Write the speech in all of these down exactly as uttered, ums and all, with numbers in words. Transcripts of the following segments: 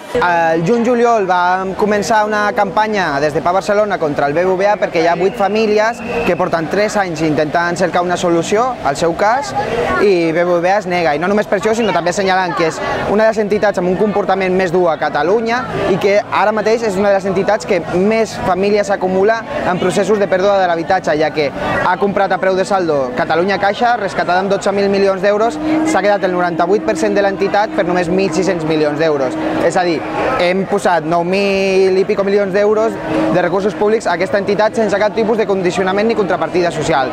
El juny-juliol vam començar una campanya des de Pa Barcelona contra el B B V A perquè hi ha vuit famílies que porten tres anys intentant cercar una solució al seu cas i B B V A es nega. I no només per això, sinó també assenyalant que és una de les entitats amb un comportament més dur a Catalunya i que ara mateix és una de les entitats que més famílies acumula en processos de pèrdua de l'habitatge, ja que ha comprat a preu de saldo Catalunya Caixa, rescatada amb dotze mil milions d'euros, s'ha quedat el noranta-vuit per cent de l'entitat per només mil sis-cents milions d'euros. És a dir, hem posat nou mil i pico milions d'euros de recursos públics a aquesta entitat sense cap tipus de condicionament ni contrapartida social.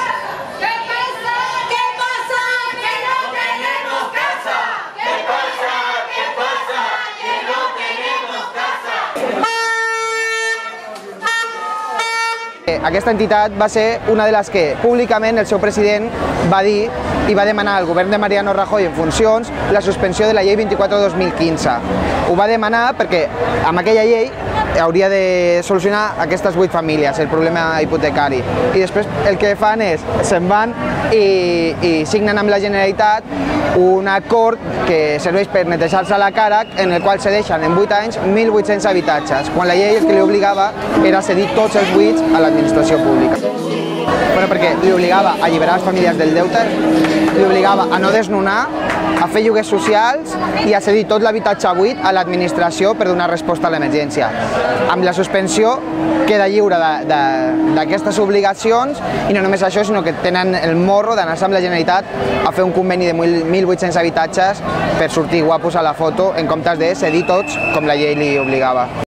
Aquesta entitat va ser una de les que públicament el seu president va dir i va demanar al govern de Mariano Rajoy en funcions la suspensió de la llei vint-i-quatre dos mil quinze. Ho va demanar perquè amb aquella llei hauria de solucionar aquestes vuit famílies, el problema hipotecari. I després el que fan és, se'n van i, i signen amb la Generalitat un acord que serveix per netejar-se la cara, en el qual cedeixen en vuit anys mil vuit-cents habitatges, quan la llei el que li obligava era cedir tots els buits a l'administració pública. Bueno, perquè li obligava a alliberar les famílies del deute, li obligava a no desnonar, a fer lloguers socials i a cedir tot l'habitatge buit a l'administració per donar resposta a l'emergència. Amb la suspensió queda lliure d'aquestes obligacions i no només això, sinó que tenen el morro d'anar-se amb la Generalitat a fer un conveni de mil vuit-cents habitatges per sortir guapos a la foto en comptes de cedir tots com la llei li obligava.